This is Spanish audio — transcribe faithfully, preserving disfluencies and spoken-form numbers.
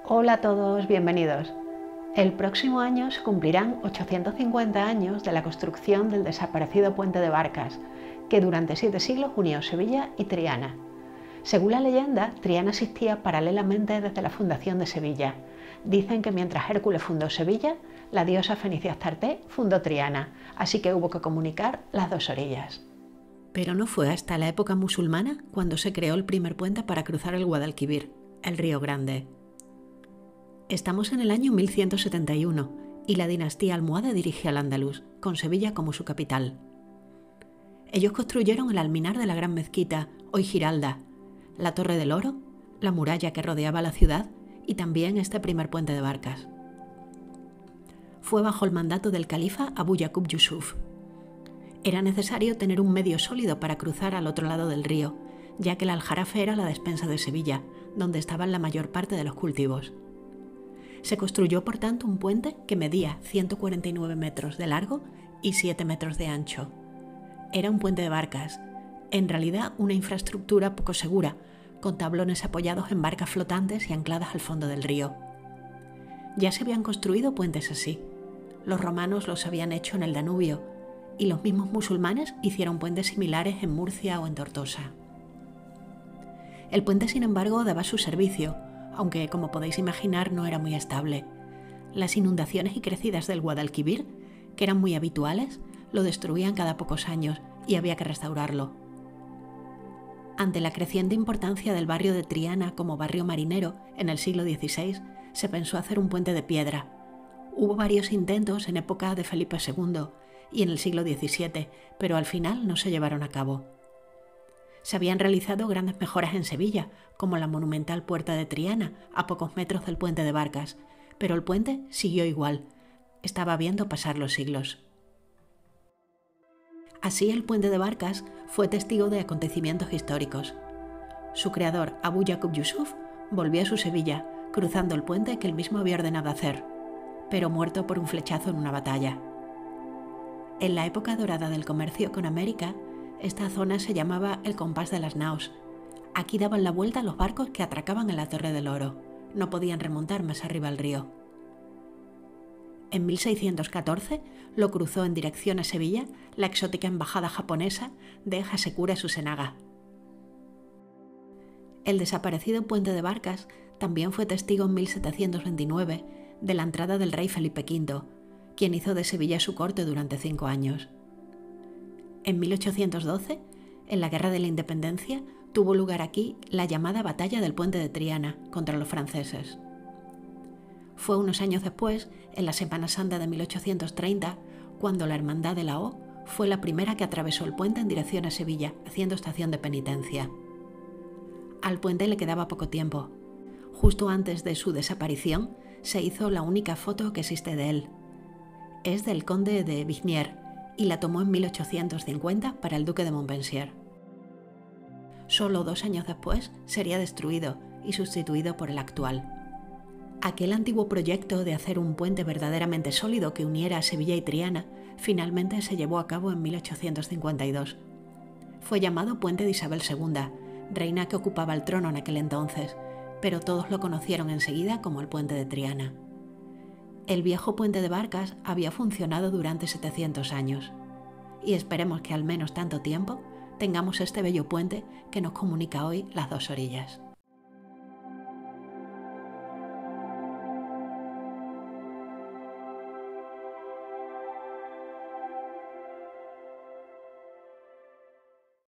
Hola a todos, bienvenidos. El próximo año se cumplirán ochocientos cincuenta años de la construcción del desaparecido puente de Barcas, que durante siete siglos unió Sevilla y Triana. Según la leyenda, Triana existía paralelamente desde la fundación de Sevilla. Dicen que mientras Hércules fundó Sevilla, la diosa fenicia Astarte fundó Triana, así que hubo que comunicar las dos orillas. Pero no fue hasta la época musulmana cuando se creó el primer puente para cruzar el Guadalquivir, el Río Grande. Estamos en el año mil ciento setenta y uno y la dinastía almohade dirige al Andaluz, con Sevilla como su capital. Ellos construyeron el alminar de la Gran Mezquita, hoy Giralda, la Torre del Oro, la muralla que rodeaba la ciudad y también este primer puente de Barcas. Fue bajo el mandato del califa Abu Yaqub Yusuf. Era necesario tener un medio sólido para cruzar al otro lado del río, ya que el Aljarafe era la despensa de Sevilla, donde estaban la mayor parte de los cultivos. Se construyó por tanto un puente que medía ciento cuarenta y nueve metros de largo y siete metros de ancho. Era un puente de barcas, en realidad una infraestructura poco segura, con tablones apoyados en barcas flotantes y ancladas al fondo del río. Ya se habían construido puentes así. Los romanos los habían hecho en el Danubio y los mismos musulmanes hicieron puentes similares en Murcia o en Tortosa. El puente, sin embargo, daba su servicio, aunque, como podéis imaginar, no era muy estable. Las inundaciones y crecidas del Guadalquivir, que eran muy habituales, lo destruían cada pocos años y había que restaurarlo. Ante la creciente importancia del barrio de Triana como barrio marinero en el siglo dieciséis, se pensó hacer un puente de piedra. Hubo varios intentos en época de Felipe segundo y en el siglo diecisiete, pero al final no se llevaron a cabo. Se habían realizado grandes mejoras en Sevilla, como la monumental Puerta de Triana, a pocos metros del puente de Barcas, pero el puente siguió igual. Estaba viendo pasar los siglos. Así, el puente de Barcas fue testigo de acontecimientos históricos. Su creador, Abu Yaqub Yusuf, volvió a su Sevilla, cruzando el puente que él mismo había ordenado hacer, pero muerto por un flechazo en una batalla. En la época dorada del comercio con América, esta zona se llamaba el compás de las naos. Aquí daban la vuelta los barcos que atracaban en la Torre del Oro. No podían remontar más arriba al río. En mil seiscientos catorce lo cruzó en dirección a Sevilla la exótica embajada japonesa de Hasekura Susenaga. El desaparecido puente de Barcas también fue testigo en mil setecientos veintinueve de la entrada del rey Felipe quinto, quien hizo de Sevilla su corte durante cinco años. En mil ochocientos doce, en la Guerra de la Independencia, tuvo lugar aquí la llamada Batalla del Puente de Triana contra los franceses. Fue unos años después, en la Semana Santa de mil ochocientos treinta, cuando la Hermandad de la O fue la primera que atravesó el puente en dirección a Sevilla, haciendo estación de penitencia. Al puente le quedaba poco tiempo. Justo antes de su desaparición, se hizo la única foto que existe de él. Es del conde de Vignier, y la tomó en mil ochocientos cincuenta para el duque de Montpensier. Solo dos años después sería destruido y sustituido por el actual. Aquel antiguo proyecto de hacer un puente verdaderamente sólido que uniera a Sevilla y Triana finalmente se llevó a cabo en mil ochocientos cincuenta y dos. Fue llamado Puente de Isabel segunda, reina que ocupaba el trono en aquel entonces, pero todos lo conocieron enseguida como el Puente de Triana. El viejo puente de Barcas había funcionado durante setecientos años, y esperemos que al menos tanto tiempo tengamos este bello puente que nos comunica hoy las dos orillas.